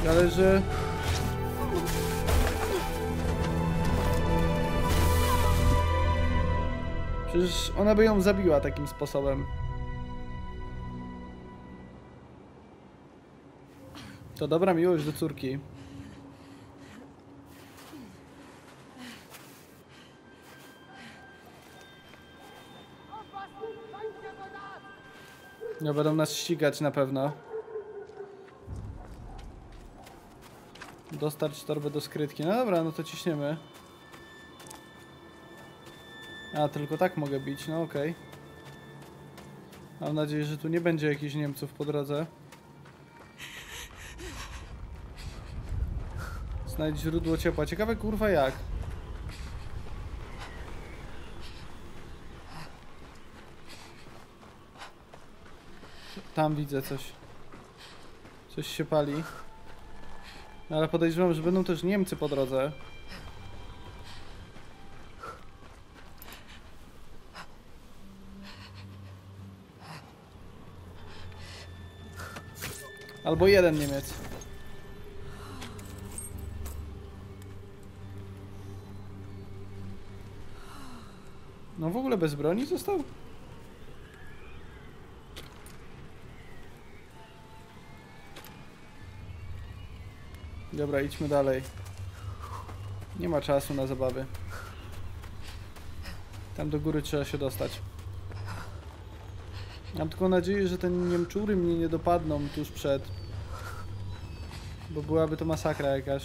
Ale że... Przecież ona by ją zabiła takim sposobem. To dobra miłość do córki. No będą nas ścigać na pewno. Dostarcz torbę do skrytki. No dobra, no to ciśniemy. A, tylko tak mogę bić, no okej. Mam nadzieję, że tu nie będzie jakichś Niemców po drodze. Znajdź źródło ciepła. Ciekawe kurwa jak. Tam widzę coś. Coś się pali. No, ale podejrzewam, że będą też Niemcy po drodze. Albo jeden Niemiec. No w ogóle bez broni został? Dobra, idźmy dalej. Nie ma czasu na zabawy. Tam do góry trzeba się dostać. Mam tylko nadzieję, że te Niemczury mnie nie dopadną tuż przed. Bo byłaby to masakra jakaś.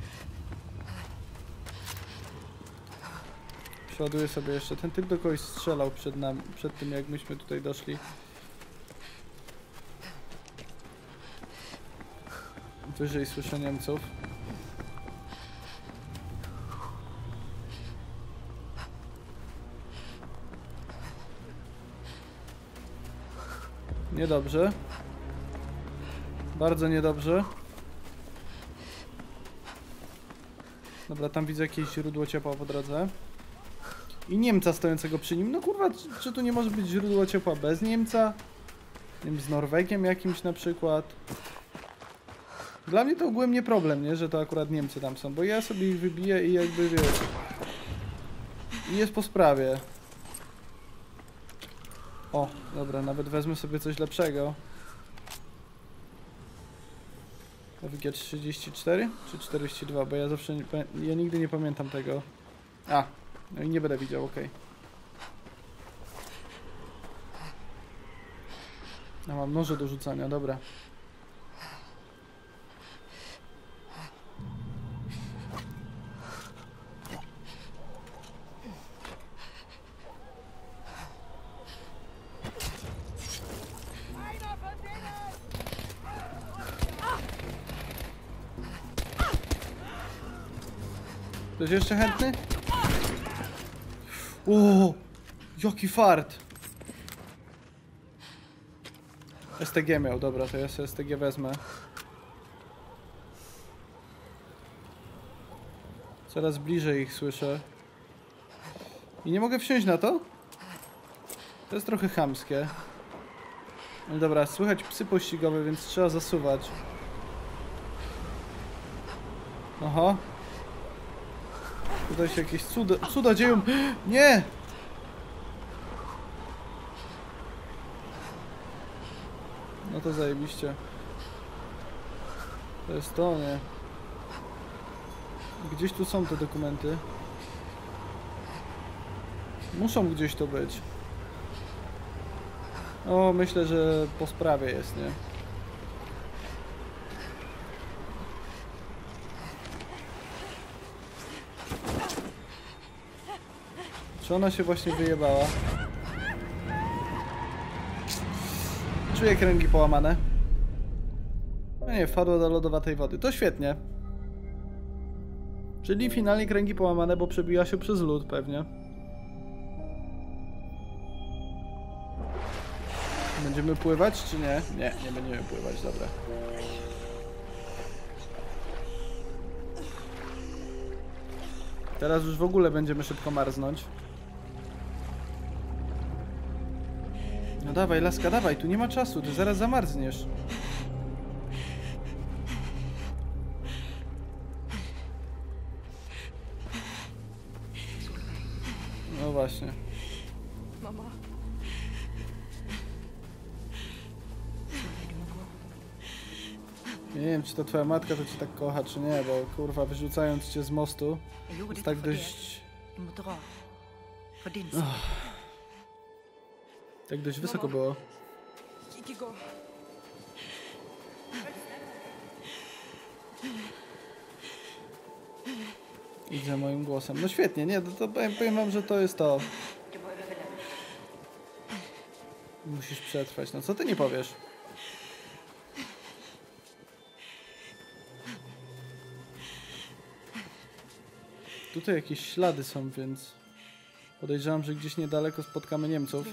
Przeładuję sobie jeszcze. Ten typ do kogoś strzelał przed tym jak myśmy tutaj doszli. Wyżej słyszę Niemców. Niedobrze. Bardzo niedobrze. Dobra, tam widzę jakieś źródło ciepła po drodze. I Niemca stojącego przy nim. No kurwa, czy tu nie może być źródło ciepła bez Niemca? Nie wiem, z Norwegiem jakimś na przykład. Dla mnie to ogółem nie problem, nie? Że to akurat Niemcy tam są, bo ja sobie ich wybiję i jakby wiesz. I jest po sprawie. O, dobra, nawet wezmę sobie coś lepszego. WG-34 czy 42, bo ja zawsze ja nigdy nie pamiętam tego. A, no i nie będę widział, okej. Ja mam noże do rzucania, dobra. Ktoś jeszcze chętny? O, jaki fart! STG miał, dobra, to ja sobie STG wezmę. Coraz bliżej ich słyszę. I nie mogę wsiąść na to? To jest trochę chamskie. No dobra, słychać psy pościgowe, więc trzeba zasuwać. Oho. Tutaj się jakieś cuda dzieją. Nie! No to zajebiście. To jest to, nie? Gdzieś tu są te dokumenty. Muszą gdzieś to być. O, myślę, że po sprawie jest, nie? Czy ona się właśnie wyjebała? Czuję kręgi połamane. No nie, wpadła do lodowatej wody. To świetnie. Czyli finalnie kręgi połamane, bo przebiła się przez lód pewnie. Będziemy pływać, czy nie? Nie, nie będziemy pływać, dobra. Teraz już w ogóle będziemy szybko marznąć. No dawaj, laska, dawaj, tu nie ma czasu, ty zaraz zamarzniesz. No właśnie. Mama. Ja nie wiem, czy to twoja matka to cię tak kocha, czy nie, bo kurwa, wyrzucając cię z mostu, jest tak dość... Tak dość wysoko było. Idź za moim głosem. No świetnie, nie, to powiem wam, że to jest to. Musisz przetrwać. No co ty nie powiesz? Tutaj jakieś ślady są, więc podejrzewam, że gdzieś niedaleko spotkamy Niemców.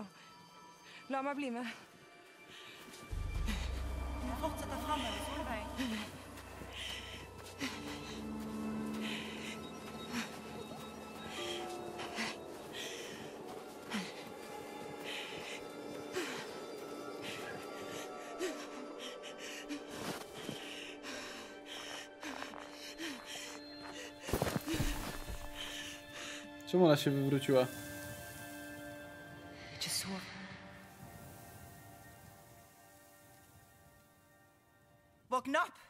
Czemu ona się wywróciła? Vakna upp!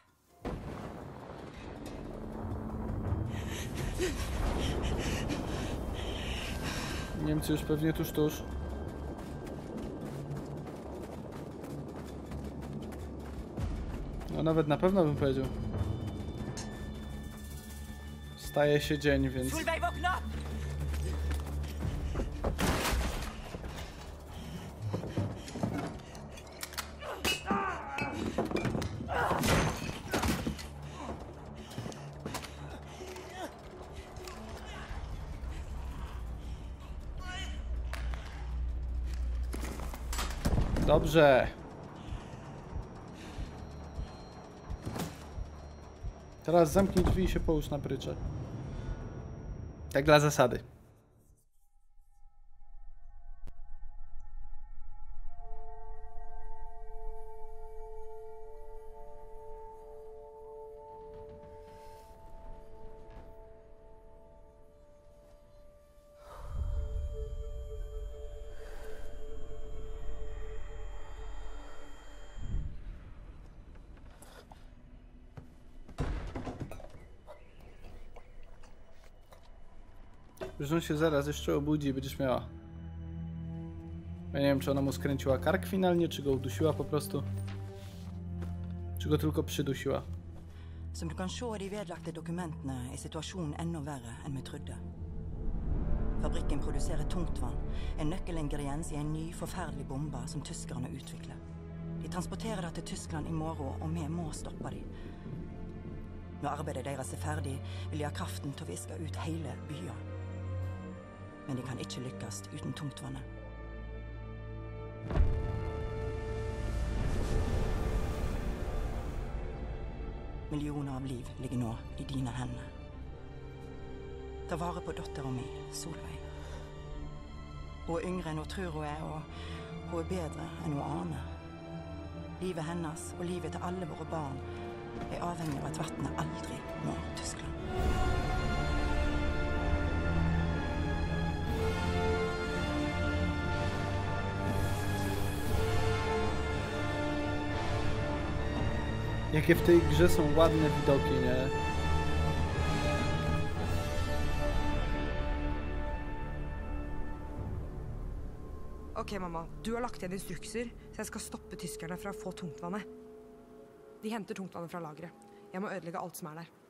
Niemcy już pewnie tuż. No nawet na pewno bym powiedział. Staje się dzień, więc... Solveig, vakna upp! Dobrze. Teraz zamknij drzwi i się połóż na prycze. Tak dla zasady. Że on się zaraz jeszcze obudzi i będziesz miała. Ja nie wiem, czy ona mu skręciła kark finalnie, czy go udusiła po prostu. Czy go tylko przydusiła. Som du kan se av de vedlagte dokumentene, er situasjonen enda verre enn vi trodde. Fabrikken produserer tungtvann, en nøkkelingrediens i en ny, forferdelig bombe som tyskerne utvikler. De transporterer det til Tyskland i morgen, og vi må stoppe dem. Når arbeidet deres er ferdig, vil de ha kraften til å viske ut hele byen. Men de kan ikke lykkes uten tungtvannet. Millioner av liv ligger nå i dine hender. Ta vare på datteren min, Solveig. Hun er yngre enn hun tror hun er, og hun er bedre enn hun aner. Livet hennes og livet til alle våre barn er avhengig av at vannet aldri når Tyskland. Jakie w tej grze są ładne widoki, nie? Ok, mamma. Du har lagt igjen instrukser, så jeg skal stoppe tyskerne fra å få tungtvannet. De henter tungtvannet fra lageret. Jeg må ødelegge alt som er der.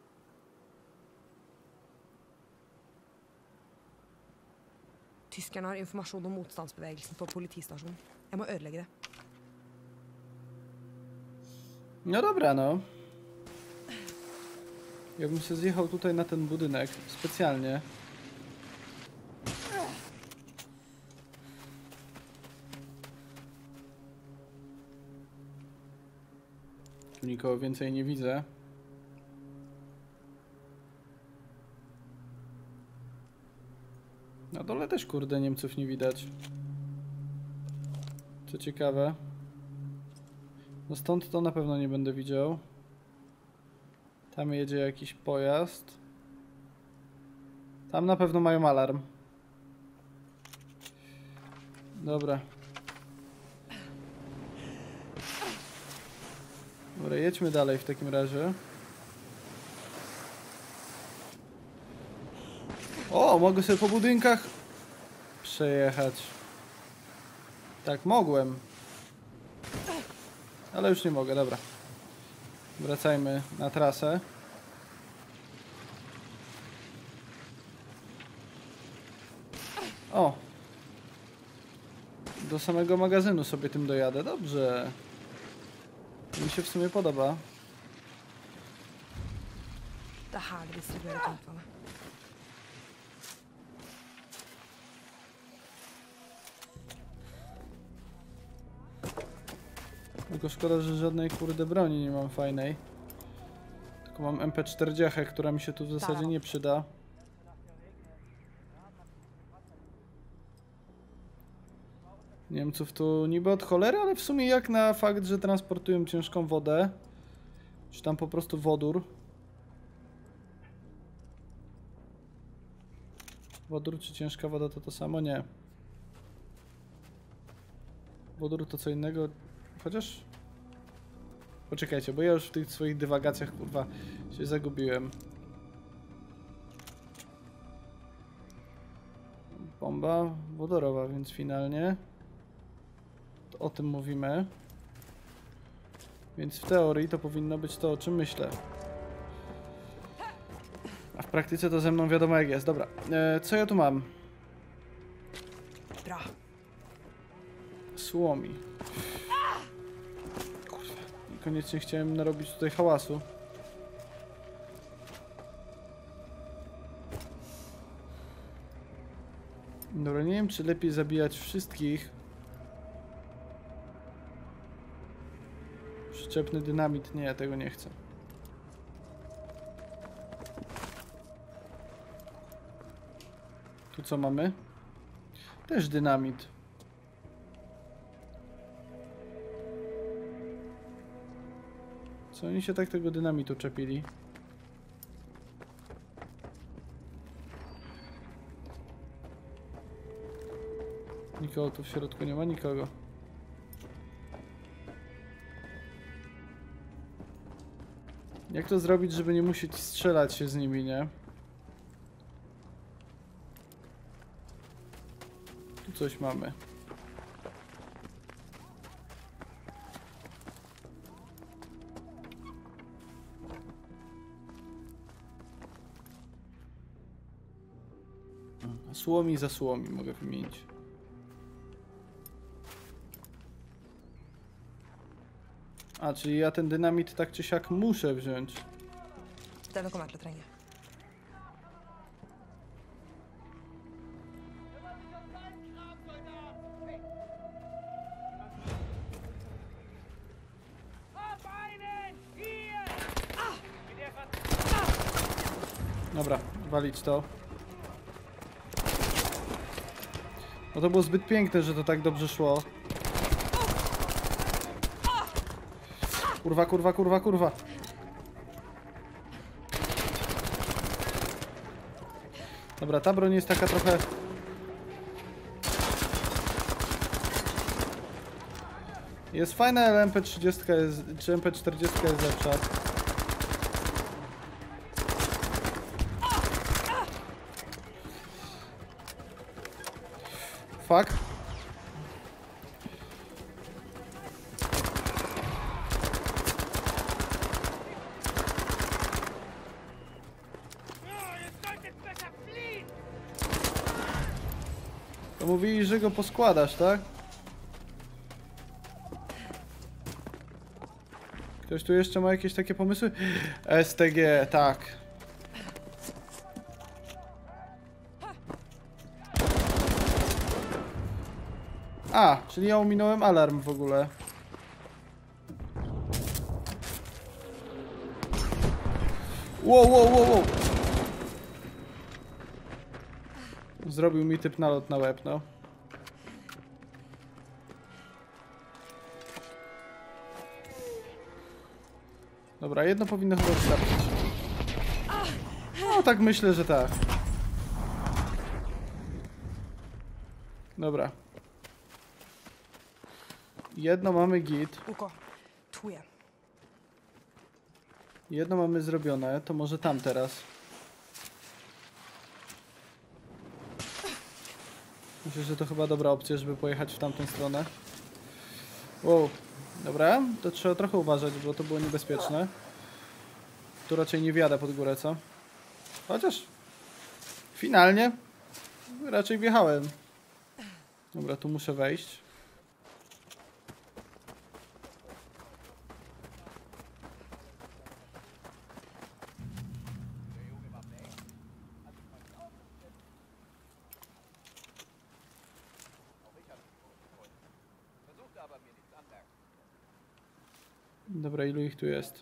Tyskerne har informasjon om motstandsbevegelsen på politistasjonen. Jeg må ødelegge det. No dobra, no. Ja bym się zjechał tutaj na ten budynek specjalnie. Tu nikogo więcej nie widzę. Na dole też kurde Niemców nie widać. Co ciekawe. No stąd to na pewno nie będę widział. Tam jedzie jakiś pojazd. Tam na pewno mają alarm. Dobra. Dobra, jedźmy dalej w takim razie. O, mogę sobie po budynkach przejechać. Tak, mogłem. Ale już nie mogę, dobra. Wracajmy na trasę. O! Do samego magazynu sobie tym dojadę, dobrze. Mi się w sumie podoba. Det er her de distribuerer tungtvannet. Tylko szkoda, że żadnej kurde broni nie mam fajnej. Tylko mam MP40, która mi się tu w zasadzie nie przyda. Niemców tu niby od cholery, ale w sumie jak na fakt, że transportują ciężką wodę, czy tam po prostu wodór. Wodór czy ciężka woda to samo? Nie. Wodór to co innego, chociaż... Poczekajcie, bo ja już w tych swoich dywagacjach, kurwa, się zagubiłem. Bomba wodorowa, więc finalnie to o tym mówimy. Więc w teorii to powinno być to, o czym myślę. A w praktyce to ze mną wiadomo jak jest. Dobra, co ja tu mam? Bra. Słomi. Kurwa, niekoniecznie chciałem narobić tutaj hałasu. Dobra, nie wiem czy lepiej zabijać wszystkich. Przyczepny dynamit, nie, tego nie chcę. Tu co mamy? Też dynamit. Co oni się tak tego dynamitu czepili? Nikogo tu w środku nie ma, nikogo. Jak to zrobić, żeby nie musieć strzelać się z nimi, nie? Tu coś mamy. Słomi za słomi mogę wymienić. A, czyli ja ten dynamit tak czy siak muszę wziąć. Denne kommer jeg til å trenge. Dobra, walić to. No to było zbyt piękne, że to tak dobrze szło. Kurwa, kurwa, kurwa, kurwa. Dobra, ta broń jest taka trochę... Jest fajna, ale MP30 jest... czy MP40 jest lepsza. Fuck. To mówili, że go poskładasz, tak? Ktoś tu jeszcze ma jakieś takie pomysły? STG, tak. A, czyli ja ominąłem alarm w ogóle. Wow, wow, wow, wow. Zrobił mi typ nalot na łeb, no. Dobra, jedno powinno chyba wystarczyć. No, tak myślę, że tak. Dobra. Jedno mamy git. OK, 2 igjen. Jedno mamy zrobione, to może tam teraz. Myślę, że to chyba dobra opcja, żeby pojechać w tamtą stronę. Wow, dobra, to trzeba trochę uważać, bo to było niebezpieczne. Tu raczej nie wjadę pod górę, co? Chociaż finalnie raczej wjechałem. Dobra, tu muszę wejść. Dobra, ilu ich tu jest?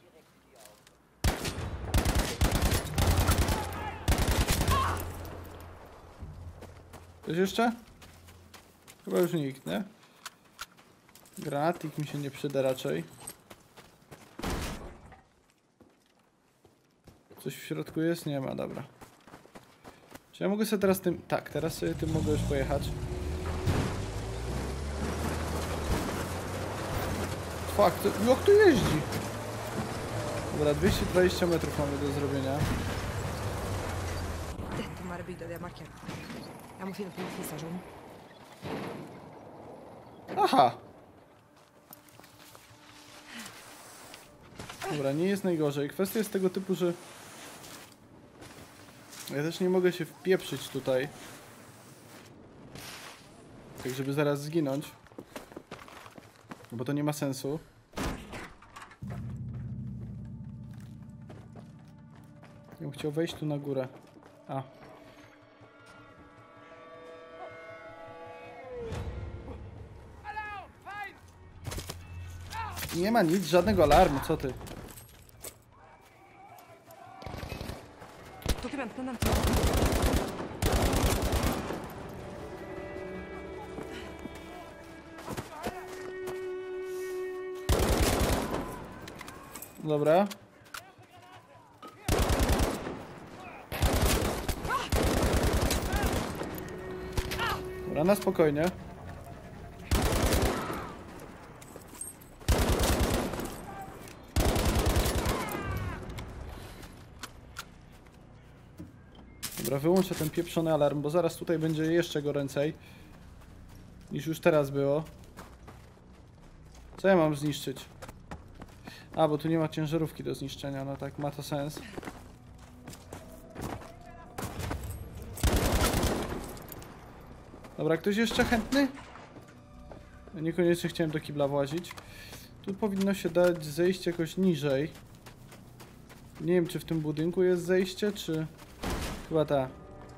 Ktoś jeszcze? Chyba już nikt, nie? Granatnik mi się nie przyda raczej. Coś w środku jest? Nie ma, dobra. Czy ja mogę sobie teraz tym... Tak, teraz sobie tym mogę już pojechać. Fuck, to... jak to jeździ? Dobra, 220 metrów mamy do zrobienia. Dette må være bygda de har markert. Jeg må finne politistasjonen. Aha! Dobra, nie jest najgorzej. Kwestia jest tego typu, że... Ja też nie mogę się wpieprzyć tutaj. Tak, żeby zaraz zginąć. Bo to nie ma sensu. Ja bym chciał wejść tu na górę. A. Nie ma nic, żadnego alarmu, co ty? Dokumentene nevnte jeg. Dobra. Dobra, na spokojnie. Dobra, wyłączę ten pieprzony alarm, bo zaraz tutaj będzie jeszcze goręcej niż już teraz było. Co ja mam zniszczyć? A, bo tu nie ma ciężarówki do zniszczenia, no tak, ma to sens. Dobra, ktoś jeszcze chętny? Niekoniecznie chciałem do kibla włazić. Tu powinno się dać zejść jakoś niżej. Nie wiem, czy w tym budynku jest zejście, czy... Chyba ta.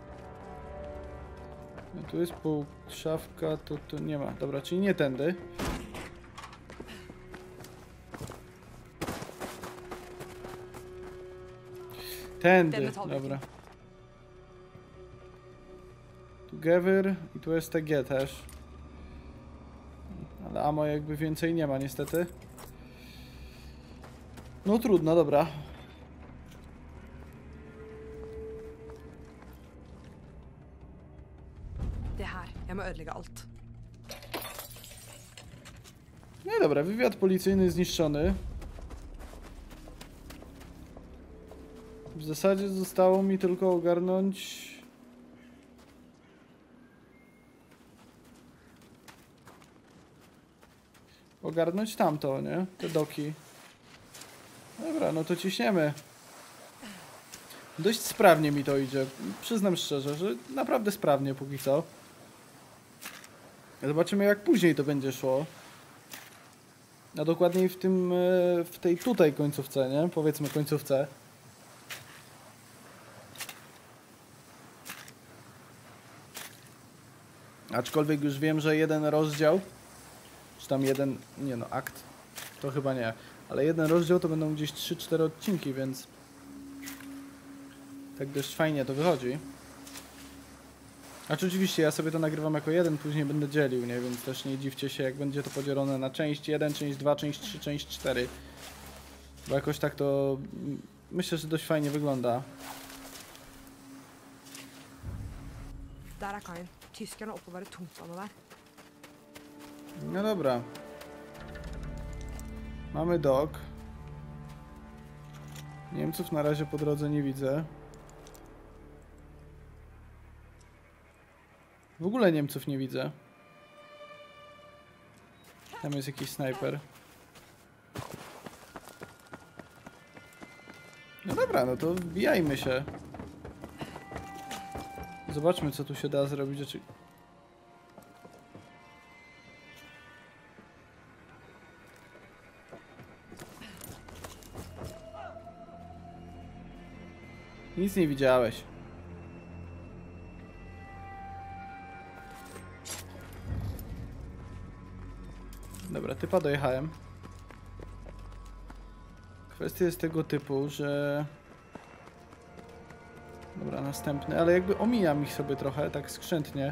No, tu jest szafka, tu nie ma. Dobra, czyli nie tędy. Tędy, dobra. Tu Gevir i tu STG też. Ale ammo jakby więcej nie ma niestety. No trudno, dobra. Det her. Jeg må ødelegge alt. No i dobra, wywiad policyjny zniszczony. W zasadzie zostało mi tylko ogarnąć... Ogarnąć tamto, nie? Te doki. Dobra, no to ciśniemy. Dość sprawnie mi to idzie. Przyznam szczerze, że naprawdę sprawnie póki co. Zobaczymy, jak później to będzie szło. A dokładniej w tej tutaj końcówce, nie? Powiedzmy końcówce. Aczkolwiek już wiem, że jeden rozdział, czy tam jeden, nie no, akt, to chyba nie, ale jeden rozdział to będą gdzieś 3-4 odcinki, więc tak dość fajnie to wychodzi. Znaczy oczywiście ja sobie to nagrywam jako jeden, później będę dzielił, nie? Więc też nie dziwcie się, jak będzie to podzielone na część 1, część 2, część 3, część 4. Bo jakoś tak to myślę, że dość fajnie wygląda. Der er kaien. Tyskerne oppbevarer tungtvannet der. No dobra. Mamy dok. Niemców na razie po drodze nie widzę. W ogóle Niemców nie widzę. Tam jest jakiś snajper. No dobra, no to wbijajmy się. Zobaczmy, co tu się da zrobić. Nic nie widziałeś. Dobra, typa dojechałem. Kwestia jest tego typu, że... Dobra, następny, ale jakby omijam ich sobie trochę, tak skrzętnie.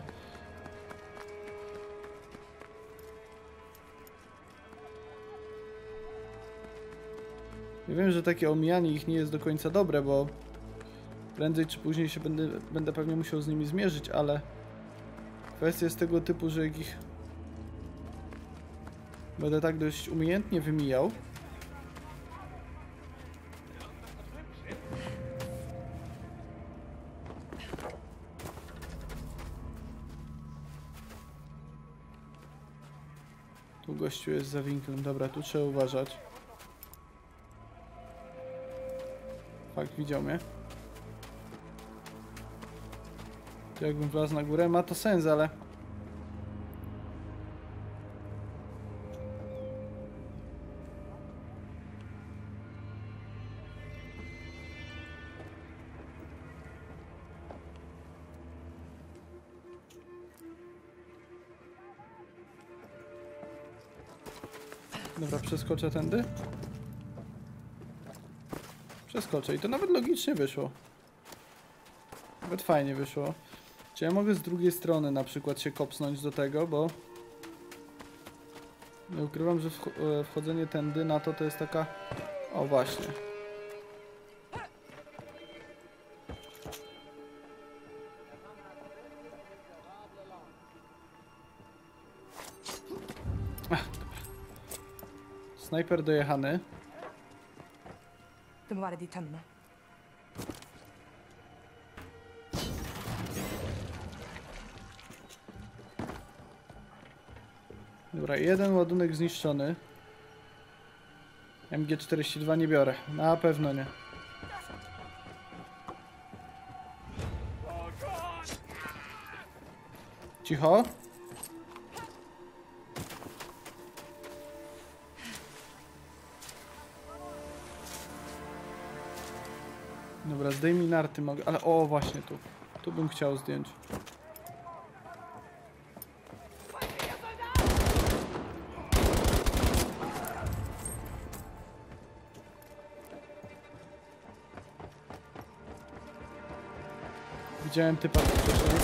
Ja wiem, że takie omijanie ich nie jest do końca dobre, bo prędzej czy później się będę pewnie musiał z nimi zmierzyć, ale kwestia jest tego typu, że jak ich będę tak dość umiejętnie wymijał, tu gościu jest za winklem. Dobra, tu trzeba uważać. Fakt, widział mnie. To jakbym wlazł na górę, ma to sens, ale... Dobra, przeskoczę tędy. Przeskoczę i to nawet logicznie wyszło. Nawet fajnie wyszło. Czy ja mogę z drugiej strony na przykład się kopsnąć do tego, bo... Nie ukrywam, że wchodzenie tędy na to jest taka... O, właśnie. Snajper dojechany. Det må være de tønnene. Dobra, jeden ładunek zniszczony. MG42 nie biorę. Na pewno nie. Cicho. Dobra, zdejmij narty mogę, ale o właśnie tu. Tu bym chciał zdjąć. Widziałem typa wcześniej.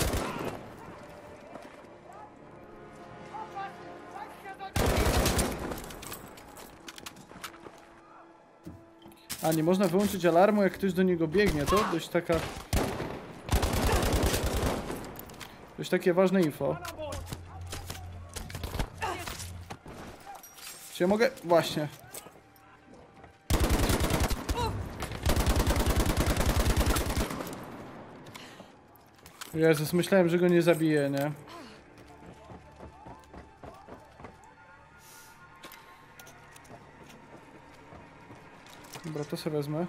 A, nie można wyłączyć alarmu, jak ktoś do niego biegnie, to dość taka... Dość takie ważne info. Czy ja mogę? Właśnie. Jezus, myślałem, że go nie zabiję, nie? Dobra, to sobie wezmę.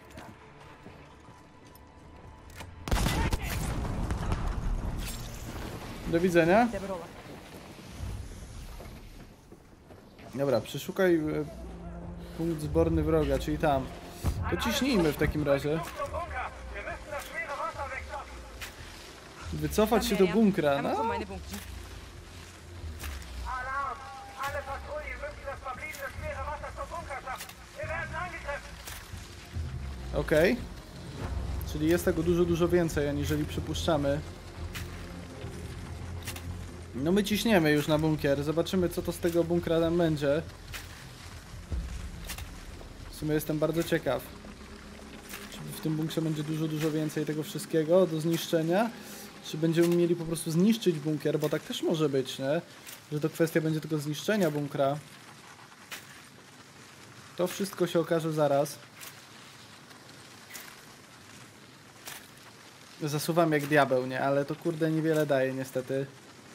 Do widzenia. Dobra, przeszukaj punkt zborny wroga, czyli tam. To ciśnijmy w takim razie. Wycofać się do bunkra, no. Okej. Czyli jest tego dużo więcej, aniżeli przypuszczamy. No my ciśniemy już na bunkier. Zobaczymy, co to z tego bunkra tam będzie. W sumie jestem bardzo ciekaw. Czy w tym bunkrze będzie dużo więcej tego wszystkiego do zniszczenia? Czy będziemy mieli po prostu zniszczyć bunkier? Bo tak też może być, nie? Że to kwestia będzie tylko zniszczenia bunkra. To wszystko się okaże zaraz. Zasuwam jak diabeł, nie? Ale to kurde niewiele daje niestety.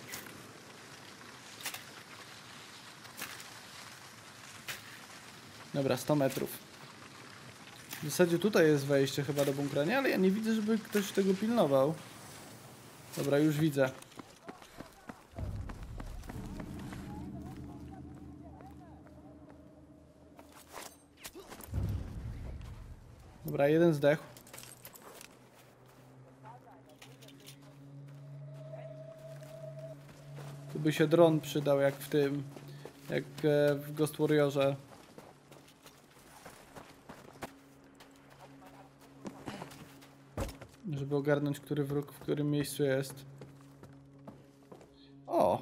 Dobra, 100 metrów. W zasadzie tutaj jest wejście chyba do bunkra, nie? Ale ja nie widzę, żeby ktoś tego pilnował. Dobra, już widzę. Dobra, jeden zdechł. Tu by się dron przydał, jak w tym... Jak w Ghost Warriorze. Żeby ogarnąć, który wróg w którym miejscu jest. O!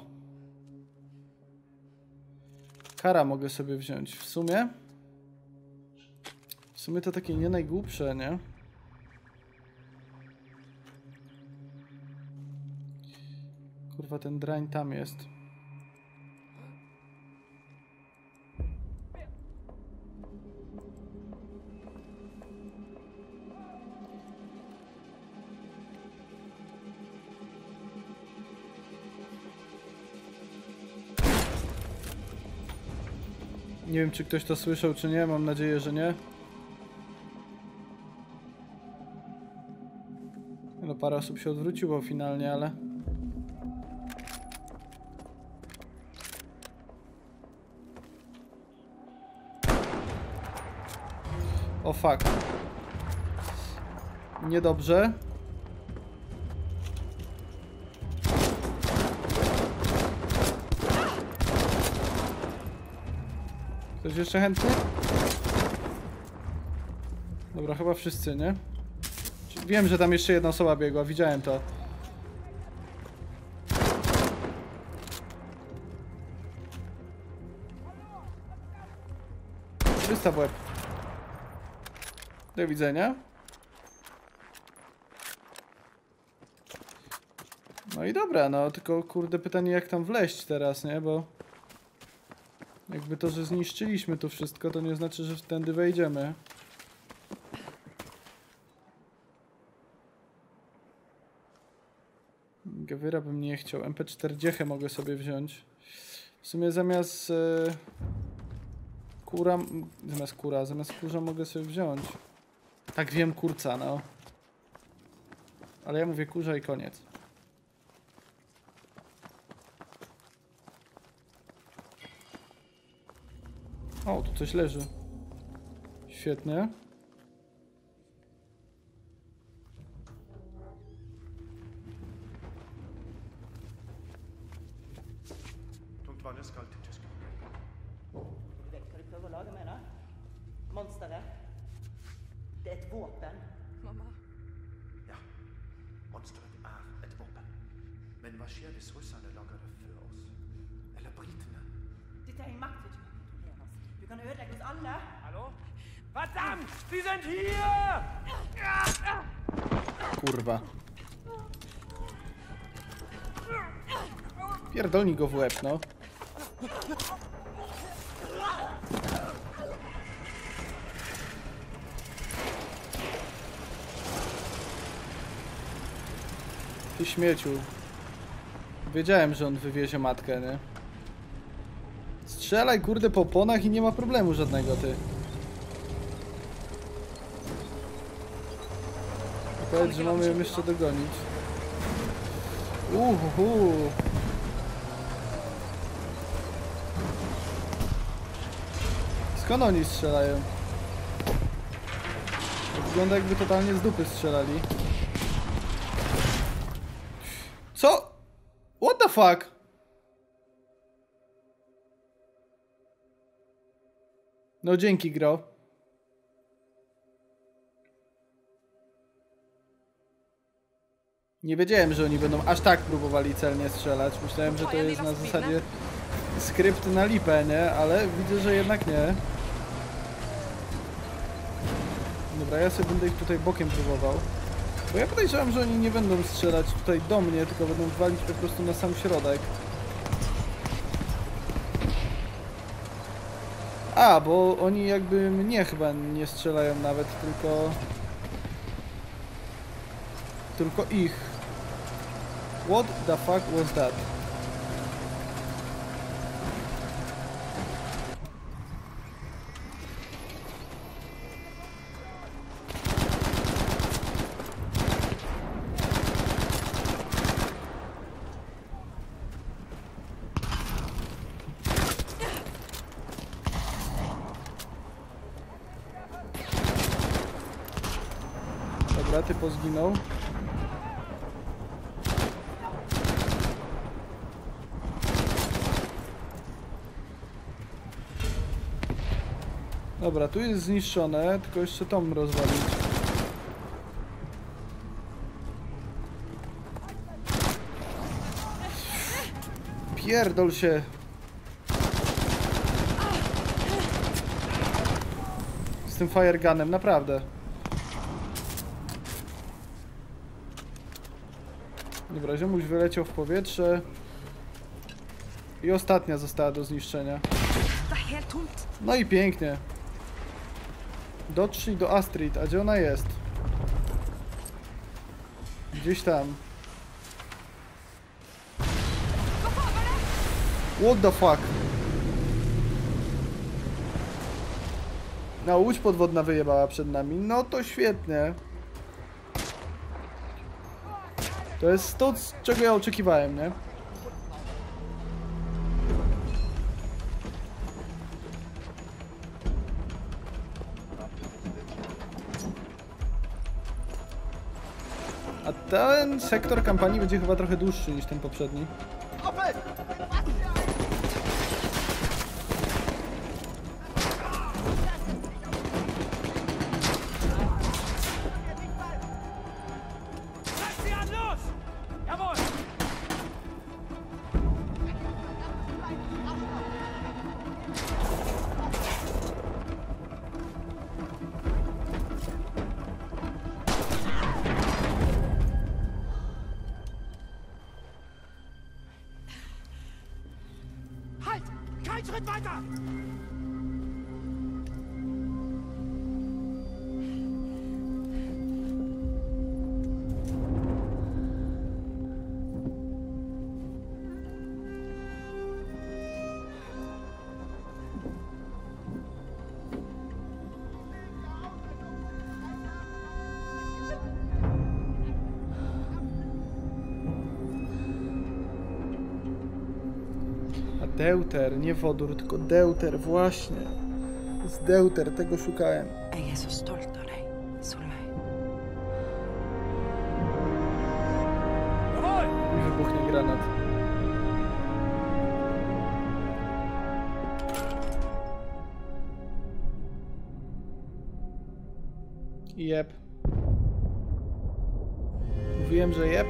Kara mogę sobie wziąć. W sumie to takie nie najgłupsze, nie? Kurwa, ten drań tam jest. Nie wiem, czy ktoś to słyszał, czy nie. Mam nadzieję, że nie. No, parę osób się odwróciło finalnie, ale... O fuck. Niedobrze. Ktoś jeszcze chętny? Dobra, chyba wszyscy, nie? Wiem, że tam jeszcze jedna osoba biegła, widziałem to. Wystaw w łeb. Do widzenia. No i dobra, no tylko kurde pytanie, jak tam wleźć teraz, nie? Bo jakby to, że zniszczyliśmy tu wszystko, to nie znaczy, że wtedy wejdziemy. Geweera bym nie chciał. MP40 mogę sobie wziąć. W sumie zamiast zamiast kurza mogę sobie wziąć. Tak wiem, kurca, no. Ale ja mówię kurza i koniec. O, tu coś leży. Świetnie. Tungtvannet skal til Tyskland. Du vet hva de prøver å lage med det? Monsteret. Det er et våpen. Mamma. Ja, monsteret er et våpen. Men hva skjer hvis russerne lager det før oss? Eller britene? Dette er en makt vi ikke kan kontrollere oss. Du kan ødelegge oss alle. Hallo? Verdammt! Sie sind hier! Kurwa. Pierdolnij go w łeb, no. Ty śmieciu. Wiedziałem, że on wywiezie matkę, nie? Strzelaj, kurde, po oponach i nie ma problemu żadnego, ty. Powiedz, że mamy ją jeszcze dogonić. Skąd oni strzelają? Wygląda, jakby totalnie z dupy strzelali. Co? What the fuck? No dzięki, gro. Nie wiedziałem, że oni będą aż tak próbowali celnie strzelać. Myślałem, że to jest na zasadzie skrypt na lipę, nie? Ale widzę, że jednak nie. Dobra, ja sobie będę ich tutaj bokiem próbował. Bo ja podejrzewam, że oni nie będą strzelać tutaj do mnie, tylko będą walić po prostu na sam środek. A, bo oni jakby mnie chyba nie strzelają nawet, tylko ich. What the fuck was that? Dobra, typo zginął. Dobra, tu jest zniszczone, tylko jeszcze tom rozwalić. Pierdol się! Z tym firegunem, naprawdę. Dobra, ziomuś wyleciał w powietrze. I ostatnia została do zniszczenia. No i pięknie. Dotrzyj do Astrid, a gdzie ona jest? Gdzieś tam. What the fuck? No, łódź podwodna wyjebała przed nami. No to świetnie. To jest to, czego ja oczekiwałem, nie? A ten sektor kampanii będzie chyba trochę dłuższy niż ten poprzedni. Deuter, nie wodór, tylko deuter, właśnie. To jest deuter, tego szukałem. Jeg er så stolt av deg, Solveig. I wybuchnie granat. Jeb. Mówiłem, że jeb.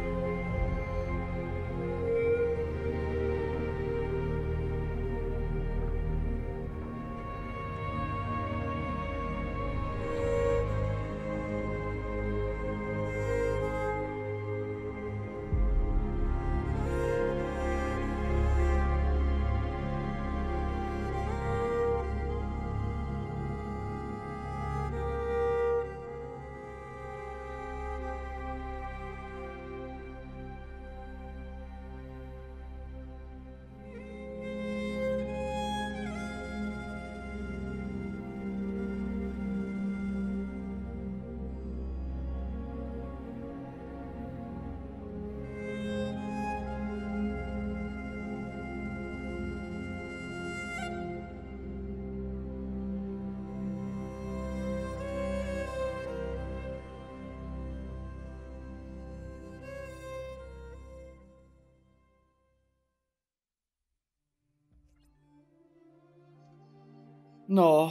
No.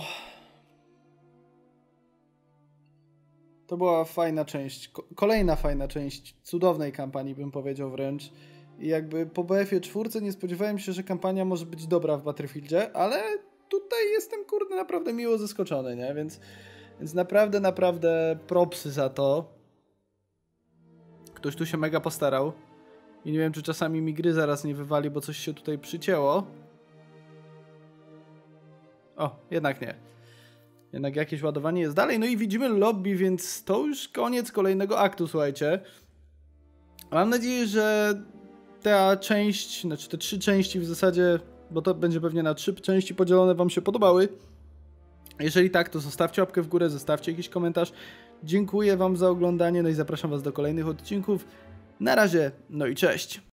To była fajna część. Kolejna fajna część cudownej kampanii, bym powiedział wręcz. I jakby po BF-ie 4 nie spodziewałem się, że kampania może być dobra w Battlefieldzie, ale tutaj jestem, kurde, naprawdę miło zaskoczony, nie? Więc naprawdę propsy za to. Ktoś tu się mega postarał. I nie wiem, czy czasami mi gry zaraz nie wywali, bo coś się tutaj przycięło. O, jednak nie. Jednak jakieś ładowanie jest dalej. No i widzimy lobby, więc to już koniec kolejnego aktu, słuchajcie. Mam nadzieję, że ta część, znaczy te 3 części w zasadzie, bo to będzie pewnie na 3 części podzielone, wam się podobały. Jeżeli tak, to zostawcie łapkę w górę, zostawcie jakiś komentarz. Dziękuję wam za oglądanie, no i zapraszam was do kolejnych odcinków. Na razie, no i cześć!